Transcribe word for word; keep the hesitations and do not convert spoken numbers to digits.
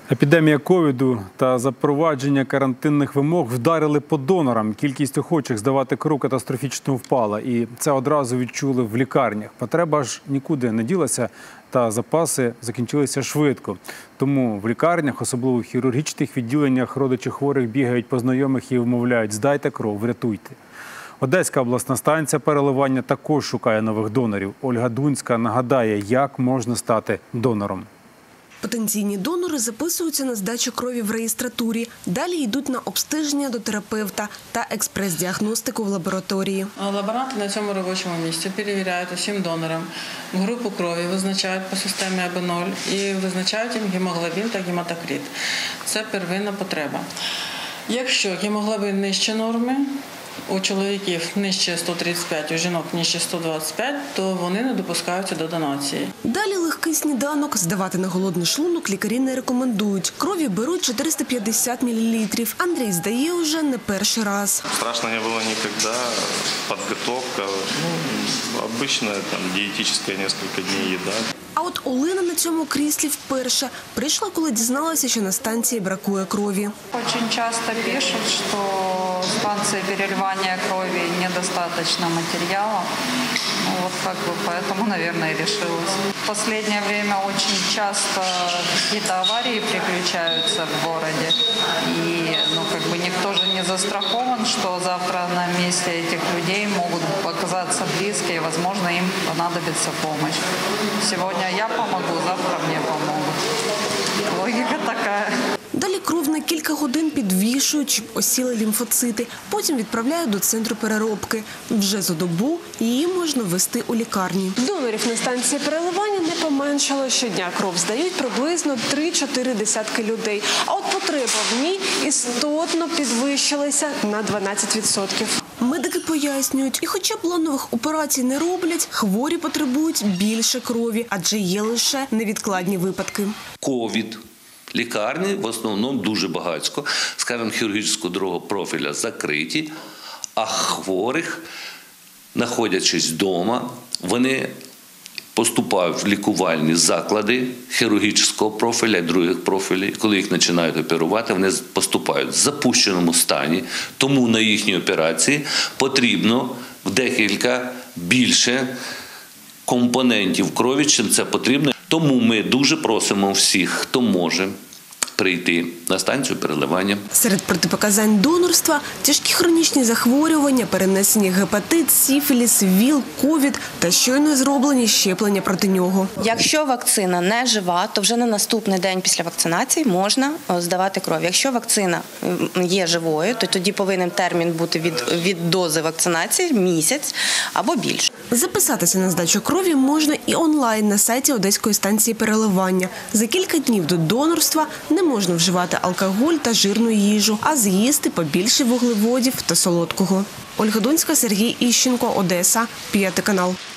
Епідемія ковіду та запровадження карантинних вимог вдарили по донорам. Кількість охочих здавати кров катастрофічно впала. І це одразу відчули в лікарнях. Потреба ж нікуди не ділася, та запаси закінчилися швидко. Тому в лікарнях, особливо в хірургічних відділеннях, родичі хворих бігають по знайомих і вмовляють: здайте кров, врятуйте. Одеська обласна станція переливання також шукає нових донорів. Ольга Дунська нагадає, як можна стати донором. Потенційні донори записуються на здачу крові в реєстратурі. Далі йдуть на обстеження до терапевта та експрес-діагностику в лабораторії. Лаборанти на цьому робочому місці перевіряють усім донорам групу крові, визначають по системі А Б нуль і визначають їм гемоглобін та гематокрит. Це первинна потреба. Якщо гемоглобін нижче норми, у чоловіків нижче сто тридцять п'ять, у жінок нижче сто двадцять п'ять, то вони не допускаються до донації. Далі легкий сніданок. Здавати на голодний шлунок лікарі не рекомендують. Крові беруть чотириста п'ятдесят мілілітрів. Андрій здає уже не перший раз. Страшно не було ніколи. Підготовка, ну, обична, там, дієтична кілька днів їда. А от Олена на цьому кріслі вперше. Прийшла, коли дізналася, що на станції бракує крові. Дуже часто пишуть, що станції переливання крові недостатньо матеріалу. Ну, вот как бы поэтому, наверное, и решилась. В последнее время очень часто какие-то аварии приключаются в городе. И ну, как бы никто же не застрахован, что завтра на месте этих людей могут оказаться близкие, и, возможно, им понадобится помощь. Сегодня я помогу, завтра мне помогут. Логика такая. Далі кров на кілька годин підвішують, щоб осіли лімфоцити. Потім відправляють до центру переробки. Вже за добу її можна ввести у лікарні. Донорів на станції переливання не поменшало. Щодня кров здають приблизно три-чотири десятки людей. А от потреба в ній істотно підвищилася на дванадцять відсотків. Медики пояснюють, і хоча планових операцій не роблять, хворі потребують більше крові, адже є лише невідкладні випадки. Ковід. Лікарні в основному дуже багатько, скажімо, хірургічного другого профіля закриті, а хворих, знаходячись вдома, вони поступають в лікувальні заклади хірургічного профіля і других профілів. Коли їх починають оперувати, вони поступають в запущеному стані, тому на їхній операції потрібно в декілька більше компонентів крові, чим це потрібно. Тому ми дуже просимо всіх, хто може, прийти на станцію переливання. Серед протипоказань донорства – тяжкі хронічні захворювання, перенесені гепатит, сифіліс, ВІЛ, ковід та щойно зроблені щеплення проти нього. Якщо вакцина не жива, то вже на наступний день після вакцинації можна здавати кров. Якщо вакцина є живою, то тоді повинен термін бути від, від дози вакцинації місяць або більше. Записатися на здачу крові можна і онлайн на сайті Одеської станції переливання. За кілька днів до донорства не можна вживати алкоголь та жирну їжу, а з'їсти побільше вуглеводів та солодкого. Ольга Дунська, Сергій Іщенко, Одеса, п'ятий канал.